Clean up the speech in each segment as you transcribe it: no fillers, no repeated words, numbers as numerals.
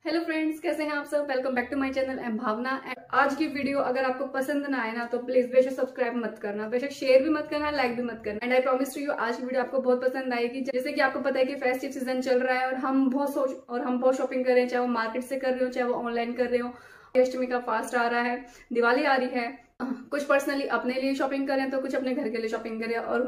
Hello friends, कैसे हैं आप सब। Welcome back to my channel M Bhavna. आज की वीडियो अगर आपको पसंद ना आए ना तो प्लीज बेशक सब्सक्राइब मत करना, बेशक शेयर भी मत करना, लाइक भी मत करना। And I promise to you आज की वीडियो आपको बहुत पसंद आएगी। जैसे कि आपको पता है कि फेस्टिव सीजन चल रहा है और हम बहुत शॉपिंग कर रहे हैं, चाहे वो मार्केट से कर रहे हो चाहे वो ऑनलाइन कर रहे हो। अष्टमी का फास्ट आ रहा है, दिवाली आ रही है। कुछ पर्सनली अपने लिए शॉपिंग करें तो कुछ अपने घर के लिए शॉपिंग करें। और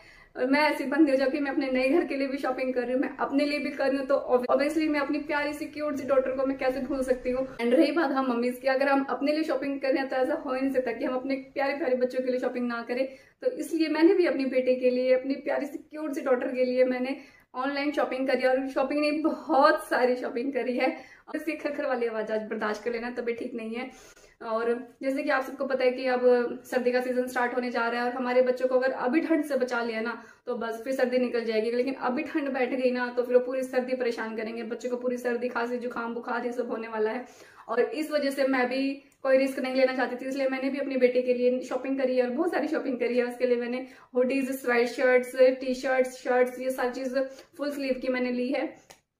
मैं ऐसी बंदी हो जाऊँ कि मैं अपने नए घर के लिए भी शॉपिंग कर रही हूँ, मैं अपने लिए भी कर रही हूँ। तो ऑब्वियसली मैं अपनी प्यारी सी क्यूट सी डॉटर को मैं कैसे भूल सकती हूँ। एंड रही बात हम मम्मीज की, अगर हम अपने लिए शॉपिंग करें तो ऐसा हो ही नहीं सकता कि हम अपने प्यारे प्यारे बच्चों के लिए शॉपिंग ना करें। तो इसलिए मैंने भी अपनी बेटे के लिए, अपनी प्यारी सी क्यूट सी डॉटर के लिए मैंने ऑनलाइन शॉपिंग करी। और शॉपिंग नहीं, बहुत सारी शॉपिंग करी है। और इसकी खरखर वाली आवाज आज बर्दाश्त कर लेना, तबीयत ठीक नहीं है। और जैसे कि आप सबको पता है कि अब सर्दी का सीजन स्टार्ट होने जा रहा है और हमारे बच्चों को अगर अभी ठंड से बचा लिया ना तो बस फिर सर्दी निकल जाएगी। लेकिन अभी ठंड बैठ गई ना तो फिर वो पूरी सर्दी परेशान करेंगे बच्चों को। पूरी सर्दी, खांसी, जुकाम, बुखार ये सब होने वाला है। और इस वजह से मैं भी कोई रिस्क नहीं लेना चाहती थी, इसलिए मैंने भी अपनी बेटी के लिए शॉपिंग करी है और बहुत सारी शॉपिंग करी है। उसके लिए मैंने hoodies, sweatshirts, T shirts, shirts, ये सारी चीज फुल स्लीव की मैंने ली है।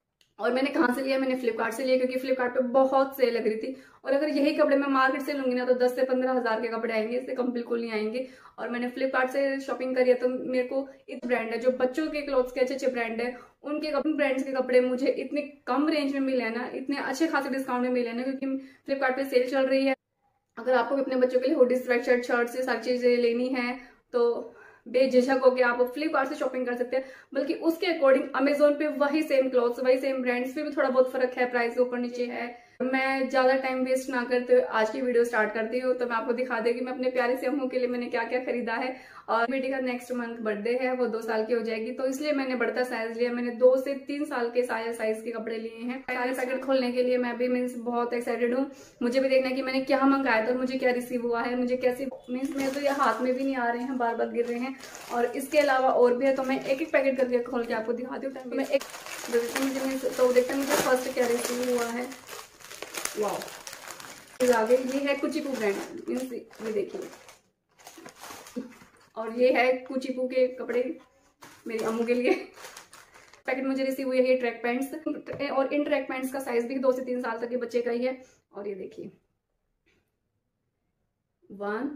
और मैंने कहाँ से लिया? मैंने फ्लिपकार्ट से लिया, क्योंकि फ्लिपकार्ट पे बहुत सेल लग रही थी। और अगर यही कपड़े मैं मार्केट से लूंगी ना तो 10 से 15 हजार के कपड़े आएंगे, इससे कम बिल्कुल नहीं आएंगे। और मैंने फ्लिपकार्ट से शॉपिंग करी है तो मेरे को इतने ब्रांड है जो बच्चों के क्लोथ्स के अच्छे अच्छे ब्रांड है, उनके ब्रांड्स के कपड़े मुझे इतने कम रेंज में मिले ना, इतने अच्छे खासे डिस्काउंट में मिले ना, क्योंकि फ्लिपकार्ट पे सेल चल रही है। अगर आपको अपने बच्चों के लिए हुडीज, स्वेट शर्ट, शर्ट्स ये सारी चीजें लेनी है तो बेझिझक होकर आप फ्लिपकार्ट से शॉपिंग कर सकते हैं। बल्कि उसके अकॉर्डिंग अमेजोन पे वही सेम क्लॉथ्स, वही सेम ब्रांड्स, फिर भी थोड़ा बहुत फर्क है, प्राइस ऊपर नीचे है। मैं ज्यादा टाइम वेस्ट ना करते हुए आज की वीडियो स्टार्ट करती हूँ। तो मैं आपको दिखा दूं कि मैं अपने प्यारे से अम्मू के लिए मैंने क्या क्या खरीदा है। और बेटी का नेक्स्ट मंथ बर्थडे है, वो 2 साल की हो जाएगी, तो इसलिए मैंने बढ़ता साइज लिया। मैंने 2 से 3 साल के साइज के कपड़े लिए हैं। सारे पैकेट खोलने के लिए मैं भी मीन्स बहुत एक्साइटेड हूँ। मुझे भी देखना है कि मैंने क्या मंगाया था और मुझे क्या रिसीव हुआ है, मुझे कैसे मीन्स मेरे तो ये हाथ में भी नहीं आ रहे हैं, बार बार गिर रहे हैं। और इसके अलावा और भी है, तो मैं एक एक पैकेट करके खोल के आपको दिखाती हूँ। तो मैं एक तो देखते हैं मुझे फर्स्ट क्या रिसीव हुआ है। वाह, आगे ये है कुचीपू ब्रांड, मीन्स ये देखिए। और ये है कुचीपू के कपड़े मेरी अम्मू के लिए। पैकेट मुझे रिसीव हुई है ये ट्रैक पैंट्स, और इन ट्रैक पैंट्स का साइज भी 2 से 3 साल तक के बच्चे का ही है। और ये देखिए 1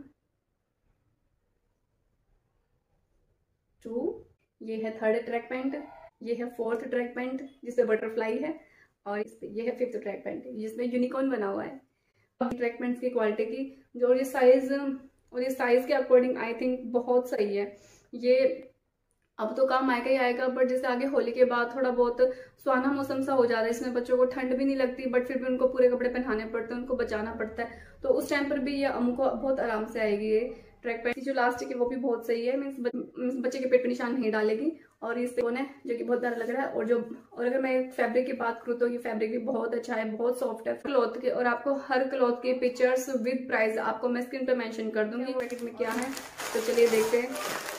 2, ये है 3rd ट्रैक पैंट, ये है 4th ट्रैक पैंट जिसपे बटरफ्लाई है, और इस पे ये है 5th ट्रैक पैंट जिसमें यूनिकॉर्न बना हुआ है। ट्रैक पैंट्स की क्वालिटी की जो ये साइज के अकॉर्डिंग आई थिंक बहुत सही है। ये अब तो काम आएगा ही आएगा, बट जैसे आगे होली के बाद थोड़ा बहुत सुहाना मौसम सा हो जा रहा है, इसमें बच्चों को ठंड भी नहीं लगती, बट फिर भी उनको पूरे कपड़े पहनाने पड़ते हैं, उनको बचाना पड़ता है। तो उस टाइम पर भी ये अम्मू को बहुत आराम से आएगी। ये ट्रैक पैंट जो लास्टिक है वो भी बहुत सही है, मीन्स बच्चे के पेट पे निशान नहीं डालेगी। और इस पे है जो कि बहुत प्यारा लग रहा है। और अगर मैं फैब्रिक की बात करूँ तो ये फैब्रिक भी बहुत अच्छा है, बहुत सॉफ्ट है क्लॉथ के। और आपको हर क्लॉथ के पिक्चर्स विद प्राइस आपको मैं स्क्रीन पे मेंशन कर दूंगी। पैकेट में क्या है तो चलिए देखते हैं।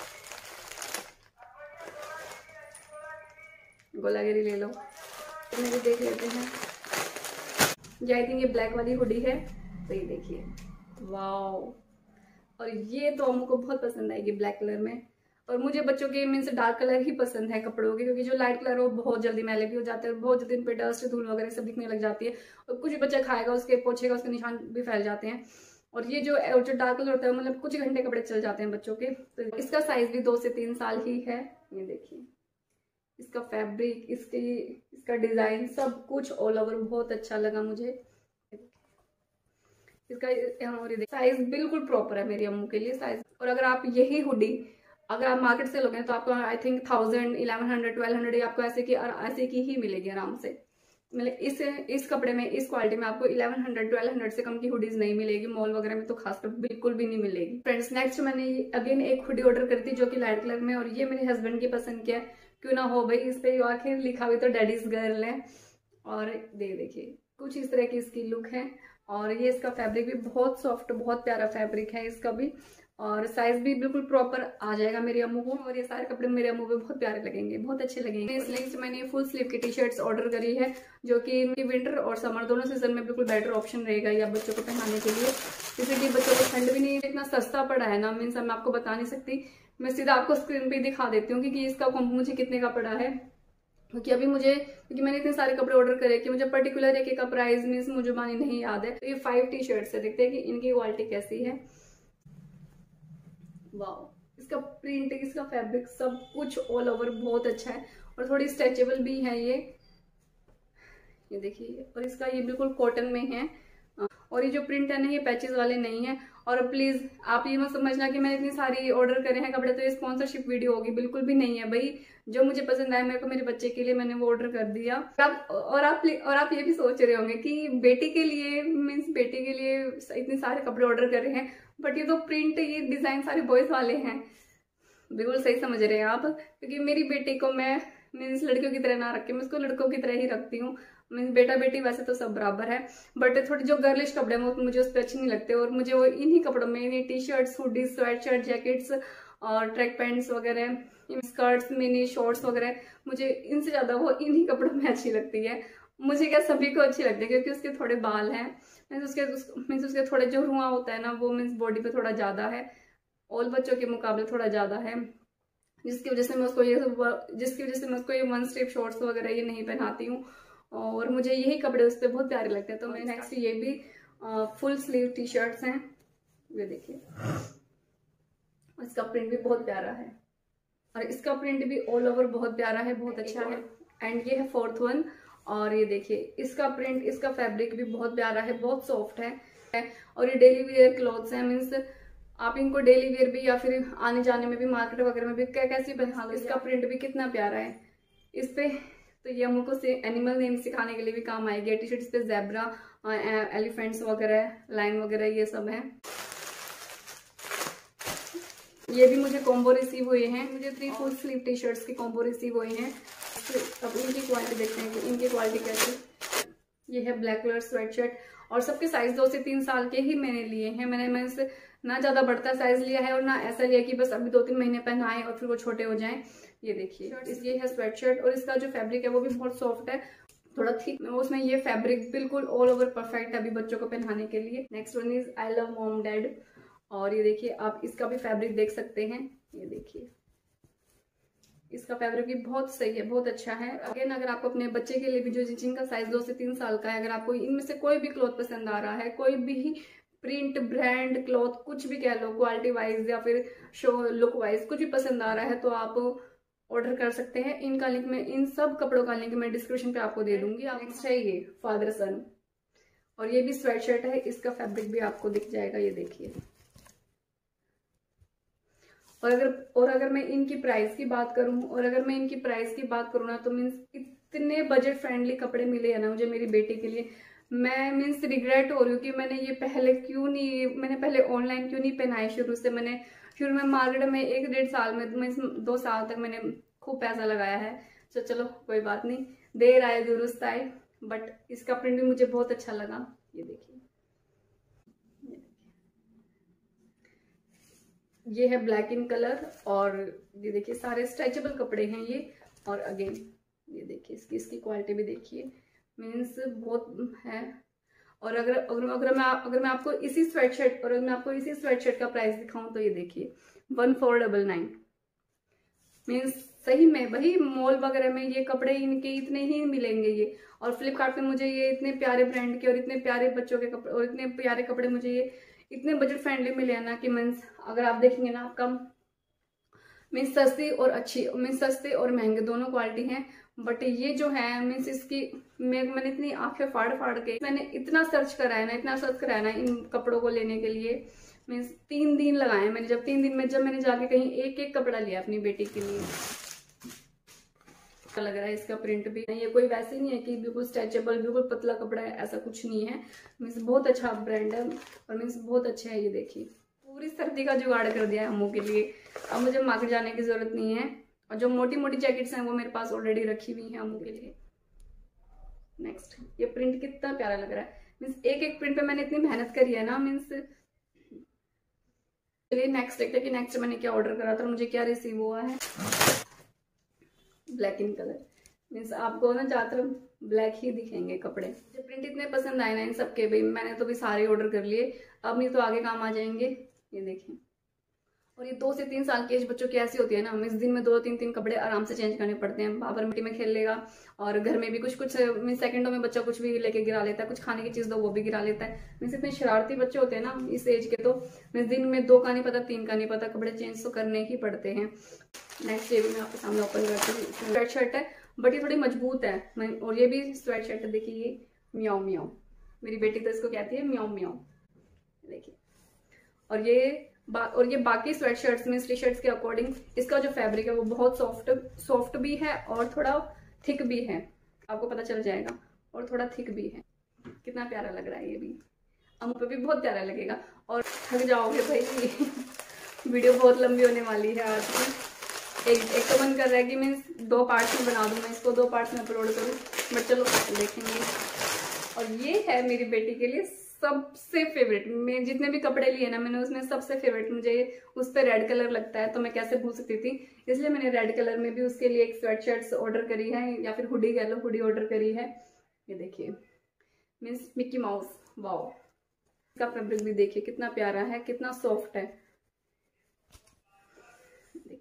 गोलागिरी ले लो, तो भी देख लेते हैं। ये आई थिंक ये ब्लैक वाली हुडी है, तो ये देखिए वाओ। और ये तो अम्मू को बहुत पसंद आएगी ब्लैक कलर में। और मुझे बच्चों के मीन्स डार्क कलर ही पसंद है कपड़ों के, क्योंकि जो लाइट कलर हो बहुत जल्दी मैले भी हो जाते हैं, बहुत जल्दी इन पे डस्ट, धूल वगैरह सब दिखने लग जाती है। और कुछ बच्चा खाएगा उसके पोछेगा, उसके निशान भी फैल जाते हैं। और ये जो डार्क कलर होता है मतलब कुछ घंटे कपड़े चल जाते हैं बच्चों के। तो इसका साइज भी 2 से 3 साल ही है। ये देखिए इसका फैब्रिक, इसका डिजाइन, सब कुछ ऑल ओवर बहुत अच्छा लगा मुझे। इसका साइज बिल्कुल प्रॉपर है मेरी अम्मू के लिए साइज। और अगर आप यही हुडी अगर आप मार्केट से लोगे तो आपको आई थिंक 1000, 1100, 1200 आपको ऐसे की ही मिलेगी आराम से। मतलब इस कपड़े में, इस क्वालिटी में आपको 1100, 1200 से कम की हुडीज नहीं मिलेगी। मॉल वगैरह में तो खासकर बिल्कुल भी नहीं मिलेगी। फ्रेंड्स, नेक्स्ट मैंने अगेन एक हुडी ऑर्डर करी थी जो कि लाइट कलर में, और ये मेरे हस्बैंड की पसंद की है। क्यों ना हो भाई, इस पे आखिर लिखा हुई तो डैडीज गर्ल है। और देखिए कुछ इस तरह की इसकी लुक है। और ये इसका फैब्रिक भी बहुत सॉफ्ट, बहुत प्यारा फैब्रिक है इसका भी। और साइज भी बिल्कुल प्रॉपर आ जाएगा मेरी अम्मू को। और ये सारे कपड़े मेरे अम्मू को बहुत प्यारे लगेंगे, बहुत अच्छे लगेंगे। इसलिए मैंने फुल स्लीव की टी शर्ट्स ऑर्डर करी है, जो कि विंटर और समर दोनों सीजन में बिल्कुल बेटर ऑप्शन रहेगा या बच्चों को पहनाने के लिए। जैसे कि बच्चों को ठंड भी नहीं, इतना सस्ता पड़ा है ना, मीन्स मैं आपको बता नहीं सकती। मैं सीधा आपको स्क्रीन पे दिखा देती हूँ कि इसका मुझे कितने का पड़ा है। क्योंकि मैंने इतने सारे कपड़े ऑर्डर करे कि मुझे पर्टिकुलर एक का प्राइस मीन्स मुझे मानी नहीं याद है। तो ये 5 टी शर्ट्स है, देखते हैं कि इनकी क्वालिटी कैसी है। वाओ, इसका प्रिंट, इसका फैब्रिक, सब कुछ ऑल ओवर बहुत अच्छा है और थोड़ी स्ट्रेचेबल भी है ये देखिए। और इसका ये बिल्कुल कॉटन में है और ये जो प्रिंट है ना ये पैचेस वाले नहीं है। और प्लीज आप ये मत समझना कि मैंने इतनी सारी ऑर्डर करे हैं कपड़े तो ये स्पॉन्सरशिप वीडियो होगी, बिल्कुल भी नहीं है भाई। जो मुझे पसंद आया मेरे को, मेरे बच्चे के लिए मैंने वो ऑर्डर कर दिया। और आप ये भी सोच रहे होंगे कि बेटी के लिए मीन्स बेटी के लिए इतने सारे कपड़े ऑर्डर कर रहे हैं, बट ये तो प्रिंट, ये डिजाइन सारे बॉयज वाले हैं। बिल्कुल सही समझ रहे हैं आप, क्योंकि मेरी बेटी को मैं मीन्स लड़कियों की तरह ना रख के मैं उसको लड़कों की तरह ही रखती हूँ। मीन्स बेटा बेटी वैसे तो सब बराबर है, बट थोड़ी जो गर्लिश कपड़े हैं वो मुझे उस पर अच्छे नहीं लगते। और मुझे वो इन्हीं कपड़ों में, इन्हीं T shirts, hoodies, sweatshirt, jackets और ट्रैक पैंट्स वगैरह, स्कर्ट्स, मिनी शॉर्ट्स वगैरह, मुझे इनसे ज्यादा वो इन्हीं कपड़ों में अच्छी लगती है। मुझे क्या, सभी को अच्छी लगती है, क्योंकि उसके थोड़े बाल हैं, मीन्स उसके थोड़े जो रुआ होता है ना वो मीन्स बॉडी पे थोड़ा ज्यादा है, ऑल बच्चों के मुकाबले थोड़ा ज्यादा है, जिसकी वजह से मैं उसको ये वन स्ट्रिप शॉर्ट्स वगैरह ये नहीं पहनाती हूँ। और मुझे यही कपड़े उस पर बहुत प्यारे लगते हैं। तो मैं नेक्स्ट ये भी फुल स्लीव टी शर्ट्स हैं, ये देखिए। इसका प्रिंट भी बहुत प्यारा है और इसका प्रिंट भी ऑल ओवर बहुत प्यारा है, बहुत अच्छा है। एंड ये है 4th वन। और ये देखिए इसका प्रिंट, इसका फैब्रिक भी बहुत प्यारा है, बहुत सॉफ्ट है। और ये डेली वेयर क्लॉथ्स हैं, मीन्स आप इनको डेली वेयर भी या फिर आने जाने में भी, मार्केट वगैरह में भी कैसे पहना लो। इसका प्रिंट भी कितना प्यारा है इस पे। तो ये हम लोग को एनिमल नेम सिखाने के लिए भी काम आएगी। टी शर्ट इस पे ज़ेब्रा, एलिफेंट्स वगैरह, लाइन वगैरह ये सब है। ये भी मुझे कॉम्बो रिसीव हुए हैं, मुझे 3 फुल स्लीव टी शर्ट्स के कॉम्बो रिसीव हुए हैं। अब इनकी क्वालिटी देखते हैं कि इनकी क्वालिटी कैसी। ये है ब्लैक कलर स्वेट शर्ट और सबके साइज 2 से 3 साल के ही मैंने लिए हैं। मैंने इससे ना ज्यादा बढ़ता साइज लिया है और ना ऐसा लिया कि बस अभी 2-3 महीने पहनाएं और फिर वो छोटे हो जाएं। ये देखिए ये है स्वेट शर्ट और इसका जो फैब्रिक है वो भी बहुत सॉफ्ट है, थोड़ा थिक। उसमें ये फैब्रिक बिल्कुल ऑल ओवर परफेक्ट है अभी बच्चों को पहनाने के लिए। Next one is I love mom dad. और ये देखिए आप इसका भी फैब्रिक देख सकते हैं, ये देखिए इसका फैब्रिक भी बहुत सही है, बहुत अच्छा है। अगेन अगर आपको अपने बच्चे के लिए भी जो जिनका साइज 2 से 3 साल का है, अगर आपको इनमें से कोई भी क्लॉथ पसंद आ रहा है, कोई भी प्रिंट, ब्रांड, क्लॉथ कुछ भी कह लो, क्वालिटी वाइज या फिर शो लुक वाइज कुछ भी पसंद आ रहा है तो आप ऑर्डर कर सकते हैं। इनका लिंक मैं, इन सब कपड़ों का लिंक मैं डिस्क्रिप्शन पे आपको दे दूंगी। नेक्स्ट है ये फादर सन और ये भी स्वेट शर्ट है, इसका फैब्रिक भी आपको दिख जाएगा, ये देखिए। और अगर मैं इनकी प्राइस की बात करूं ना तो मीन्स इतने बजट फ्रेंडली कपड़े मिले हैं ना मुझे मेरी बेटी के लिए। मैं मीन्स रिग्रेट हो रही हूँ कि मैंने ये पहले ऑनलाइन क्यों नहीं पहनाए। शुरू में मार्केट में 1-1.5 साल में 2 साल तक मैंने खूब पैसा लगाया है। तो चलो कोई बात नहीं, देर आए दुरुस्त आए। बट इसका प्रिंट भी मुझे बहुत अच्छा लगा, ये देखिए। ये है ब्लैक इन कलर और ये देखिए सारे स्ट्रेचेबल कपड़े हैं ये। और अगेन ये देखिए इसकी क्वालिटी भी देखिए, मीन्स बहुत है। और अगर मैं आपको इसी स्वेटशर्ट का प्राइस दिखाऊं तो ये देखिए 1499। मीन्स सही में भाई मॉल वगैरह में ये कपड़े इनके इतने ही मिलेंगे ये। और फ्लिपकार्ट पे मुझे ये इतने प्यारे ब्रांड के और इतने प्यारे बच्चों के कपड़े और इतने प्यारे कपड़े मुझे ये इतने बजट फ्रेंडली मिले हैं ना कि मीन्स अगर आप देखेंगे ना आपका मीन्स सस्ते और महंगे दोनों क्वालिटी हैं। बट ये जो है मीन्स इसकी मैंने इतनी आंखें फाड़ के मैंने इतना सर्च कराया ना इन कपड़ों को लेने के लिए। मीन्स 3 दिन लगाए मैंने। जब 3 दिन में जब मैंने जाके कहीं एक कपड़ा लिया अपनी बेटी के लिए, लग रहा है इसका प्रिंट भी। ये कोई वैसे नहीं है कि बिल्कुल स्ट्रेचेबल, बिल्कुल पतला कपड़ा है, ऐसा कुछ नहीं है। मीन्स बहुत अच्छा ब्रांड है और मीन्स बहुत अच्छा है। ये देखिए पूरी सर्दी का जुगाड़ कर दिया है हमों के लिए। अब मुझे मार्केट जाने की जरूरत नहीं है। और जो मोटी मोटी जैकेट्स हैं वो मेरे पास ऑलरेडी रखी हुई हैं हमों के लिए। नेक्स्ट ये प्रिंट कितना प्यारा लग रहा है। मीन्स एक प्रिंट पे मैंने इतनी मेहनत करी है ना। मीन्स चलिए नेक्स्ट देखते हैं कि नेक्स्ट मैंने क्या ऑर्डर करा था और मुझे क्या रिसीव हुआ है। ब्लैक इन कलर, मीन्स आपको ना ज्यादातर ब्लैक ही दिखेंगे कपड़े। मुझे प्रिंट इतने पसंद आए ना इन सबके, भाई मैंने तो भी सारे ऑर्डर कर लिए, अब नहीं तो आगे काम आ जाएंगे। ये देखें और ये 2 से 3 साल की एज बच्चों की ऐसी होती है ना, इस दिन में 2-3 खबरें आराम से चेंज करने पड़ते हैं। बाबर मिट्टी में खेल लेगा और घर में भी कुछ सेकंडों में बच्चा कुछ भी लेके गिरा लेता है, कुछ खाने की चीज दो वो भी गिरा लेता है। मीन्स इतने शरारती बच्चे होते हैं ना इस एज के, तो मीन्स दिन में 2 का नहीं पता 3 का नहीं पता, कपड़े चेंज तो करने ही पड़ते हैं। नेक्स्ट ये भी मैं आपके सामने ओपन करती हूँ। स्वेट शर्ट है बट ये थोड़ी मजबूत है, और ये भी स्वेट शर्ट है। देखिए ये म्याऊ म्याऊ, मेरी बेटी तो इसको कहती है म्याऊ म्याऊ, देखिए। और ये बाकी स्वेट शर्ट्स में टी शर्ट्स के अकॉर्डिंग इसका जो फैब्रिक है वो बहुत सॉफ्ट भी है और थोड़ा थिक भी है, आपको पता चल जाएगा, और थोड़ा थिक भी है। कितना प्यारा लग रहा है ये भी, अम्मू पे भी बहुत प्यारा लगेगा। और थक जाओगे भाई वीडियो बहुत लंबी होने वाली है आज की। एक तो मन कर रहा है कि मैं 2 पार्ट्स में बना दूं, मैं इसको 2 पार्ट्स में अपलोड करूं, बट चलो देखेंगे। और ये है मेरी बेटी के लिए सबसे फेवरेट, मैं जितने भी कपड़े लिए ना मैंने उसमें सबसे फेवरेट मुझे उस पर रेड कलर लगता है, तो मैं कैसे भूल सकती थी, इसलिए मैंने रेड कलर में भी उसके लिए एक स्वेट शर्ट्स ऑर्डर करी है, या फिर हुडी कह लो, हुडी ऑर्डर करी है। ये देखिए मीन्स मिक्की माउस, वाओ। इसका फैब्रिक भी देखिए कितना प्यारा है, कितना सॉफ्ट है, देखिए।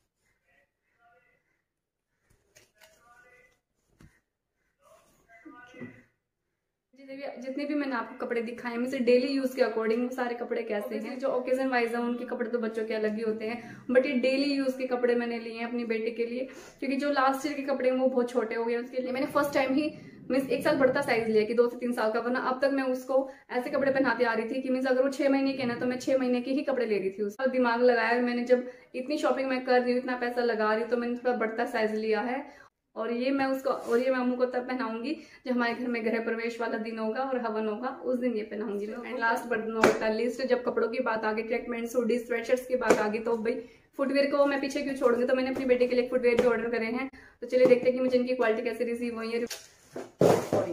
जितने भी मैंने आपको कपड़े दिखाए हैं से डेली यूज के अकॉर्डिंग वो सारे कपड़े कैसे हैं, जो ओकेजन वाइज है उनके कपड़े तो बच्चों के अलग ही होते हैं, बट ये डेली यूज के कपड़े मैंने लिए हैं अपनी बेटी के लिए, क्योंकि जो लास्ट ईयर के कपड़े हैं वो बहुत छोटे हो गए। उसके लिए मैंने फर्स्ट टाइम ही मीन्स 1 साल बढ़ता साइज लिया कि 2 से 3 साल का, वरना अब तक मैं उसको ऐसे कपड़े पहनाती आ रही थी कि मीन्स अगर वो 6 महीने के ना तो मैं 6 महीने के ही कपड़े ले रही थी। उसका दिमाग लगाया मैंने, जब इतनी शॉपिंग मैं कर रही हूँ, इतना पैसा लगा रही हूँ, तो मैंने थोड़ा बढ़ता साइज लिया है। और ये मैं अम्मू को तब पहनाऊंगी जब हमारे घर में गृह प्रवेश वाला दिन होगा और हवन होगा, उस दिन ये पहनाऊंगी। And last but not least, जब कपड़ों की बात आ गई, ट्रैकमेंट्स, हुडीज, स्वेटशर्ट्स की बात आ गई, तो भाई फुटवेयर को मैं पीछे क्यों छोड़ूंगी, तो मैंने अपनी बेटी के लिए फुटवेयर भी ऑर्डर करे हैं। तो चलिए देखते हैं कि मुझे इनकी क्वालिटी कैसे रिसीव हुई है। सॉरी,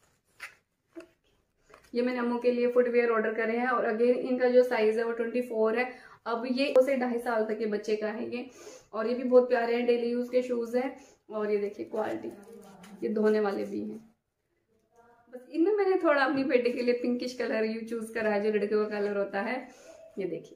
ये मैंने अम्मू के लिए फुटवेयर ऑर्डर करे हैं, और अगेन इनका जो साइज है वो 24 है। अब ये 2 से 2.5 साल तक के बच्चे का है ये, और ये भी बहुत प्यारे हैं, डेली यूज के शूज हैं। और ये देखिए क्वालिटी, ये धोने वाले भी हैं। बस इनमें मैंने थोड़ा अपनी बेटी के लिए पिंकिश कलर यू चूज करा है, जो लड़कियों का कलर होता है। ये देखिए,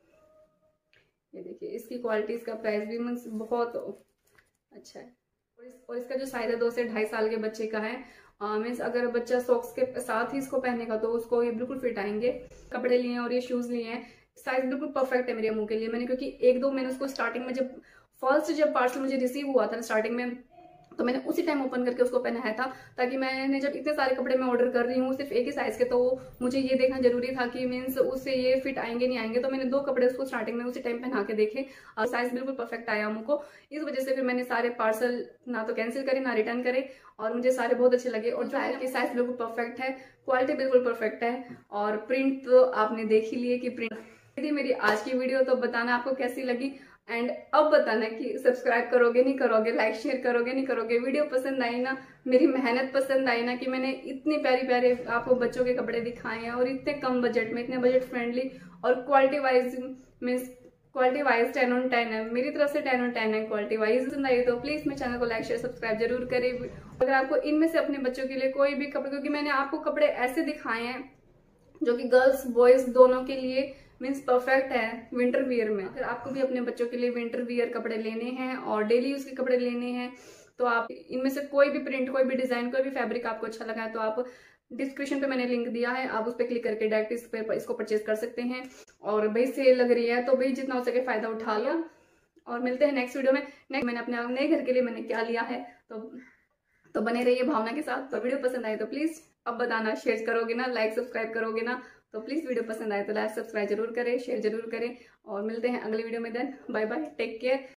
ये देखिए इसकी क्वालिटी, इसका प्राइस भी मीन्स बहुत अच्छा है। और इसका जो साइज है 2 से 2.5 साल के बच्चे का है। मीन्स अगर बच्चा सॉक्स के साथ ही इसको पहनेगा तो उसको ये बिल्कुल फिट आएंगे। कपड़े लिए हैं और ये शूज लिए हैं, साइज बिल्कुल परफेक्ट है मेरे अम्मू के लिए। मैंने क्योंकि 1-2 मैंने उसको स्टार्टिंग में जब पार्सल मुझे रिसीव हुआ था स्टार्टिंग में, तो मैंने उसी टाइम ओपन करके उसको पहनाया था, ताकि मैंने जब इतने सारे कपड़े मैं ऑर्डर कर रही हूँ सिर्फ एक ही साइज के, तो मुझे ये देखना जरूरी था कि मीन्स उससे ये फिट आएंगे नहीं आएंगे। तो मैंने 2 कपड़े उसको स्टार्टिंग में उसी टाइम पहना के देखे और साइज बिल्कुल परफेक्ट आया अम्मू को। इस वजह से फिर मैंने सारे पार्सल ना तो कैंसिल करे ना रिटर्न करे, और मुझे सारे बहुत अच्छे लगे। और ट्रायल की साइज बिल्कुल परफेक्ट है, क्वालिटी बिल्कुल परफेक्ट है, और प्रिंट तो आपने देख ही लिए कि प्रिंट। मेरी आज की वीडियो तो बताना आपको कैसी लगी, एंड अब बताना कि सब्सक्राइब करोगे नहीं करोगे, लाइक शेयर करोगे नहीं करोगे, वीडियो पसंद आई ना, मेरी मेहनत पसंद आई ना कि मैंने इतने प्यारे प्यारे आपको बच्चों के कपड़े दिखाए हैं, और इतने कम बजट में, इतने बजट फ्रेंडली, और quality wise means quality wise 10 on 10 है मेरी तरफ से, 10 on 10 है क्वालिटी वाइज। पसंद आई तो प्लीज मेरे चैनल को लाइक शेयर सब्सक्राइब जरूर करें। अगर आपको इनमें से अपने बच्चों के लिए कोई भी कपड़े, क्योंकि मैंने आपको कपड़े ऐसे दिखाए हैं जो कि गर्ल्स बॉयज दोनों के लिए मीन्स परफेक्ट है विंटर वियर में। अगर आपको भी अपने बच्चों के लिए विंटर वियर कपड़े लेने हैं और डेली यूज के कपड़े लेने हैं, तो आप इनमें से कोई भी प्रिंट, कोई भी डिजाइन, कोई भी फैब्रिक आपको अच्छा लगा है तो आप डिस्क्रिप्शन पे मैंने लिंक दिया है, आप उस पर क्लिक करके डायरेक्ट इसको परचेज कर सकते हैं। और भाई सेल लग रही है तो भाई जितना हो सके फायदा उठा लो। और मिलते हैं नेक्स्ट वीडियो में। मैंने अपने नए घर के लिए मैंने क्या लिया है, तो बने रहिए भावना के साथ। तो वीडियो पसंद आए तो प्लीज अब बताना, शेयर करोगे ना, लाइक सब्सक्राइब करोगे ना, तो प्लीज वीडियो पसंद आए तो लाइक सब्सक्राइब जरूर करें, शेयर जरूर करें। और मिलते हैं अगले वीडियो में। Then bye bye, take care.